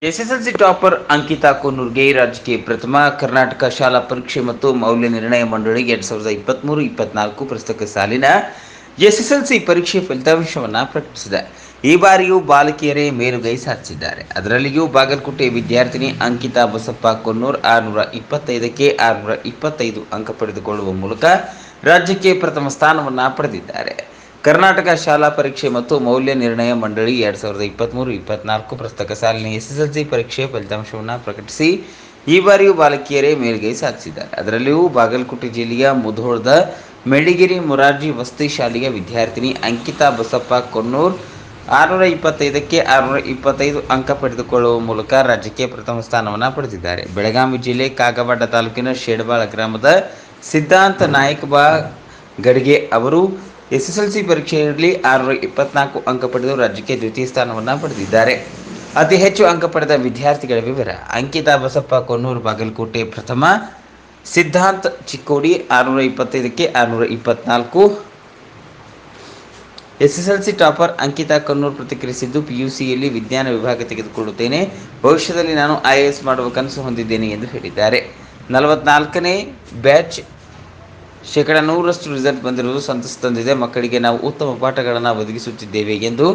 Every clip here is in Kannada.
ಎಸ್ಎಸ್ಎಲ್ಸಿ ಟಾಪರ್ ಅಂಕಿತಾ ಕೊನ್ನೂರ್ಗೆ ರಾಜ್ಯಕ್ಕೆ ಪ್ರಥಮ ಕರ್ನಾಟಕ ಶಾಲಾ ಪರೀಕ್ಷೆ ಮತ್ತು ಮೌಲ್ಯ ನಿರ್ಣಯ ಮಂಡಳಿ 2023-24 ಪ್ರಸಕ್ತ ಸಾಲಿನ ಎಸ್ಎಸ್ಎಲ್ಸಿ ಪರೀಕ್ಷೆ ಫಲಿತಾಂಶವನ್ನು ಪ್ರಕಟಿಸಿದೆ. ಈ ಬಾರಿಯೂ ಬಾಲಕಿಯರೇ ಮೇಲುಗೈ ಸಾಧಿಸಿದ್ದಾರೆ. ಅದರಲ್ಲಿಯೂ ಬಾಗಲಕೋಟೆ ವಿದ್ಯಾರ್ಥಿನಿ ಅಂಕಿತಾ ಬಸಪ್ಪ ಕೊನ್ನೂರ್ 625ಕ್ಕೆ 625 ಅಂಕ ಪಡೆದುಕೊಳ್ಳುವ ಮೂಲಕ ರಾಜ್ಯಕ್ಕೆ ಪ್ರಥಮ ಸ್ಥಾನವನ್ನು ಪಡೆದಿದ್ದಾರೆ. ಕರ್ನಾಟಕ ಶಾಲಾ ಪರೀಕ್ಷೆ ಮತ್ತು ಮೌಲ್ಯ ನಿರ್ಣಯ ಮಂಡಳಿ 2023-24 ಪ್ರಸಕ್ತ ಸಾಲಿನ ಎಸ್ಎಸ್ಎಲ್ಸಿ ಪರೀಕ್ಷೆ ಫಲಿತಾಂಶವನ್ನು ಪ್ರಕಟಿಸಿ ಈ ಬಾರಿಯೂ ಬಾಲಕಿಯರೇ ಮೇಲುಗೈ ಸಾಧಿಸಿದ್ದಾರೆ. ಅದರಲ್ಲಿಯೂ ಬಾಗಲಕೋಟೆ ಜಿಲ್ಲೆಯ ಮುಧೋಳದ ಮೆಡಿಗಿರಿ ಮೊರಾರ್ಜಿ ವಸತಿ ಶಾಲೆಯ ವಿದ್ಯಾರ್ಥಿನಿ ಅಂಕಿತಾ ಬಸಪ್ಪ ಕೊನ್ನೂರ್ 625ಕ್ಕೆ 625 ಅಂಕ ಪಡೆದುಕೊಳ್ಳುವ ಮೂಲಕ ರಾಜ್ಯಕ್ಕೆ ಪ್ರಥಮ ಸ್ಥಾನವನ್ನು ಪಡೆದಿದ್ದಾರೆ. ಬೆಳಗಾವಿ ಜಿಲ್ಲೆ ಕಾಗವಾಡ ತಾಲೂಕಿನ ಶೇಡಬಾಳ ಗ್ರಾಮದ ಸಿದ್ಧಾಂತ ನಾಯಕಬಾ ಗಡಿಗೆ ಅವರು ಎಸ್ಎಸ್ಎಲ್ಸಿ ಪರೀಕ್ಷೆಯಲ್ಲಿ 624 ಅಂಕ ಪಡೆದು ರಾಜ್ಯಕ್ಕೆ ದ್ವಿತೀಯ ಸ್ಥಾನವನ್ನು ಪಡೆದಿದ್ದಾರೆ. ಅತಿ ಹೆಚ್ಚು ಅಂಕ ಪಡೆದ ವಿದ್ಯಾರ್ಥಿಗಳ ವಿವರ: ಅಂಕಿತಾ ಬಸಪ್ಪ ಕೊನ್ನೂರು ಬಾಗಲಕೋಟೆ ಪ್ರಥಮ, ಸಿದ್ಧಾಂತ್ ಚಿಕ್ಕೋಡಿ 625ಕ್ಕೆ 624. ಎಸ್ಎಸ್ಎಲ್ಸಿ ಟಾಪರ್ ಅಂಕಿತಾ ಕೊನ್ನೂರು ಪ್ರತಿಕ್ರಿಯಿಸಿದ್ದು, ಪಿಯುಸಿಯಲ್ಲಿ ವಿಜ್ಞಾನ ವಿಭಾಗ ತೆಗೆದುಕೊಳ್ಳುತ್ತೇನೆ. ಭವಿಷ್ಯದಲ್ಲಿ ನಾನು IAS ಮಾಡುವ ಕನಸು ಹೊಂದಿದ್ದೇನೆ ಎಂದು ಹೇಳಿದ್ದಾರೆ. 44ನೇ ಬ್ಯಾಚ್ 100% ರಿಸಲ್ಟ್ ಬಂದಿರುವುದು ಸಂತಸ ತಂದಿದೆ. ಮಕ್ಕಳಿಗೆ ನಾವು ಉತ್ತಮ ಪಾಠಗಳನ್ನು ಒದಗಿಸುತ್ತಿದ್ದೇವೆ ಎಂದು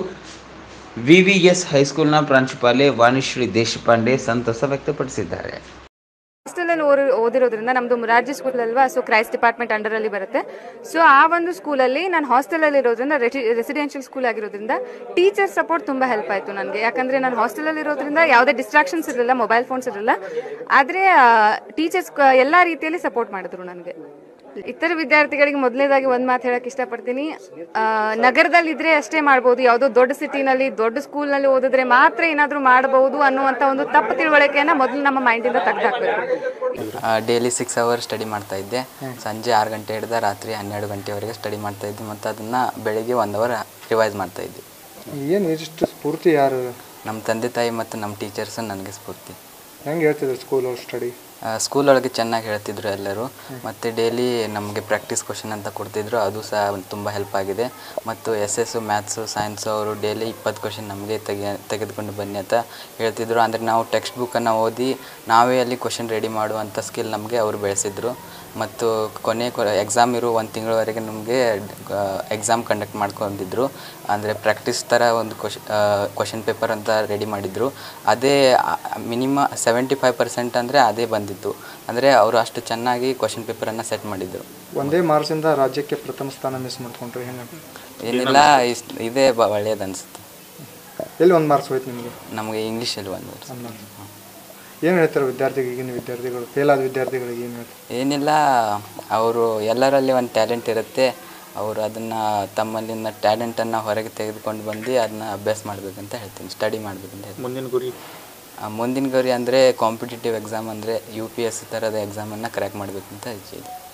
VVS ಹೈಸ್ಕೂಲ್ನ ಪ್ರಾಂಶುಪಾಲೆ ವಾಣಿಶ್ರೀ ದೇಶಪಾಂಡೆ ಸಂತಸ ವ್ಯಕ್ತಪಡಿಸಿದ್ದಾರೆ. ಹಾಸ್ಟೆಲಲ್ಲಿ ಓದಿರೋದ್ರಿಂದ ನಮ್ಮದು ಮುರಾರ್ಜಿ ಸ್ಕೂಲ್ ಅಲ್ವಾ, ಸೊ ಕ್ರೈಸ್ಟ್ ಡಿಪಾರ್ಟ್ಮೆಂಟ್ ಅಂಡರಲ್ಲಿ ಬರುತ್ತೆ. ಸೊ ಆ ಒಂದು ಸ್ಕೂಲಲ್ಲಿ ನಾನು ಹಾಸ್ಟೆಲಲ್ಲಿ ಇರೋದ್ರಿಂದ ರೆಸಿಡೆನ್ಷಿಯಲ್ ಸ್ಕೂಲ್ ಆಗಿರೋದ್ರಿಂದ ಟೀಚರ್ ಸಪೋರ್ಟ್ ತುಂಬ ಹೆಲ್ಪ್ ಆಯಿತು ನನಗೆ. ಯಾಕಂದರೆ ನಾನು ಹಾಸ್ಟೆಲಲ್ಲಿ ಇರೋದ್ರಿಂದ ಯಾವುದೇ ಡಿಸ್ಟ್ರಾಕ್ಷನ್ಸ್ ಇರಲಿಲ್ಲ, ಮೊಬೈಲ್ ಫೋನ್ಸ್ ಇರಲಿಲ್ಲ. ಆದರೆ ಟೀಚರ್ಸ್ ಎಲ್ಲ ರೀತಿಯಲ್ಲಿ ಸಪೋರ್ಟ್ ಮಾಡಿದ್ರು ನನಗೆ. ಇತರ ವಿದ್ಯಾರ್ಥಿಗಳಿಗೆ ಮೊದಲನೇದಾಗಿ ಒಂದು ಮಾತು ಹೇಳಕ್ಕೆ ಇಷ್ಟಪಡ್ತೀನಿ. ನಗರದಲ್ಲಿದ್ದರೆ ಅಷ್ಟೇ ಮಾಡ್ಬೋದು, ಯಾವುದೋ ದೊಡ್ಡ ಸಿಟಿನಲ್ಲಿ ದೊಡ್ಡ ಸ್ಕೂಲ್ನಲ್ಲಿ ಓದಿದ್ರೆ ಮಾತ್ರ ಏನಾದರೂ ಮಾಡಬಹುದು ಅನ್ನುವಂಥ ಒಂದು ತಪ್ಪು ತಿಳುವಳಿಕೆಯನ್ನು ಮೊದಲು ನಮ್ಮ ಮೈಂಡಿಂದ ತೆಗೆದುಹಾಕಬೇಕು. ಡೈಲಿ 6 ಅವರ್ ಸ್ಟಡಿ ಮಾಡ್ತಾ ಇದ್ದೆ. ಸಂಜೆ 6 ಗಂಟೆ ಹಿಡಿದ ರಾತ್ರಿ 12 ಗಂಟೆವರೆಗೆ ಸ್ಟಡಿ ಮಾಡ್ತಾ ಇದ್ದೆ. ಮತ್ತು ಅದನ್ನು ಬೆಳಿಗ್ಗೆ 1 ಅವರ್ ರಿವೈಸ್ ಮಾಡ್ತಾ ಇದ್ದೆ. ಏನು ಇಷ್ಟು ಸ್ಫೂರ್ತಿ ಯಾರು? ನಮ್ಮ ತಂದೆ ತಾಯಿ ಮತ್ತು ನಮ್ಮ ಟೀಚರ್ಸ್ ನನಗೆ ಸ್ಫೂರ್ತಿ. ಹೆಂಗೆ ಹೇಳ್ತಿದ್ರು ಸ್ಕೂಲಲ್ಲಿ ಸ್ಟಡಿ? ಸ್ಕೂಲೊಳಗೆ ಚೆನ್ನಾಗಿ ಹೇಳ್ತಿದ್ರು ಎಲ್ಲರೂ. ಮತ್ತು ಡೈಲಿ ನಮಗೆ ಪ್ರಾಕ್ಟೀಸ್ ಕ್ವಶನ್ ಅಂತ ಕೊಡ್ತಿದ್ರು, ಅದು ಸಹ ತುಂಬ ಹೆಲ್ಪ್ ಆಗಿದೆ. ಮತ್ತು SS ಮ್ಯಾಥ್ಸು ಸೈನ್ಸು ಅವರು ಡೈಲಿ 20 ಕ್ವಶನ್ ನಮಗೆ ತೆಗೆದುಕೊಂಡು ಬನ್ನಿ ಅಂತ ಹೇಳ್ತಿದ್ರು. ಅಂದರೆ ನಾವು ಟೆಕ್ಸ್ಟ್ ಬುಕ್ಕನ್ನು ಓದಿ ನಾವೇ ಅಲ್ಲಿ ಕ್ವಶನ್ ರೆಡಿ ಮಾಡುವಂಥ ಸ್ಕಿಲ್ ನಮಗೆ ಅವರು ಬೆಳೆಸಿದ್ರು. ಮತ್ತು ಕೊನೆ ಎಕ್ಸಾಮ್ ಇರೋ 1 ತಿಂಗಳವರೆಗೆ ನಮಗೆ ಎಕ್ಸಾಮ್ ಕಂಡಕ್ಟ್ ಮಾಡ್ಕೊಂಡಿದ್ರು. ಅಂದರೆ ಪ್ರಾಕ್ಟೀಸ್ ಥರ ಒಂದು ಕ್ವಶನ್ ಪೇಪರ್ ಅಂತ ರೆಡಿ ಮಾಡಿದರು. ಅದೇ ಮಿನಿಮಮ್ 75% ಅಂದರೆ ಅದೇ ಬಂದಿತ್ತು. ಅಂದರೆ ಅವರು ಅಷ್ಟು ಚೆನ್ನಾಗಿ ಕ್ವಶನ್ ಪೇಪರನ್ನು ಸೆಟ್ ಮಾಡಿದರು. ಒಂದೇ ಮಾರ್ಕ್ಸಿಂದ ರಾಜ್ಯಕ್ಕೆ ಪ್ರಥಮ ಸ್ಥಾನ ಮಿಸ್ ಮಾಡ್ಕೊಂಡ್ರೆ ಹೆಂಗೆ? ಏನಿಲ್ಲ, ಇದೇ ಒಳ್ಳೆಯದು ಅನಿಸುತ್ತೆ. ಎಲ್ಲಿ 1 ಮಾರ್ಕ್ಸ್ ಹೋಯ್ತು ನಿಮಗೆ? ನಮಗೆ ಇಂಗ್ಲೀಷಲ್ಲಿ 1 ಮಾರ್ಕ್ಸ್. ಏನು ಹೇಳ್ತಾರೆ ವಿದ್ಯಾರ್ಥಿಗಳು, ಈಗಿನ ವಿದ್ಯಾರ್ಥಿಗಳು, ಫೇಲ್ ಆದ ವಿದ್ಯಾರ್ಥಿಗಳಿಗೆ ಏನು ಹೇಳ್ತಾರೆ? ಏನಿಲ್ಲ, ಅವರು ಎಲ್ಲರಲ್ಲಿ ಒಂದು ಟ್ಯಾಲೆಂಟ್ ಇರುತ್ತೆ. ಅವರು ಅದನ್ನು ತಮ್ಮಲ್ಲಿನ ಟ್ಯಾಲೆಂಟನ್ನು ಹೊರಗೆ ತೆಗೆದುಕೊಂಡು ಬಂದು ಅದನ್ನ ಅಭ್ಯಾಸ ಮಾಡಬೇಕಂತ ಹೇಳ್ತೀನಿ, ಸ್ಟಡಿ ಮಾಡಬೇಕಂತ ಹೇಳ್ತೀನಿ. ಮುಂದಿನ ಗುರಿ ಅಂದರೆ ಕಾಂಪಿಟೇಟಿವ್ ಎಕ್ಸಾಮ್ ಅಂದರೆ UPSC ಥರದ ಎಕ್ಸಾಮನ್ನು ಕ್ರ್ಯಾಕ್ ಮಾಡಬೇಕಂತ ಇಚ್ಛೆ ಇದೆ.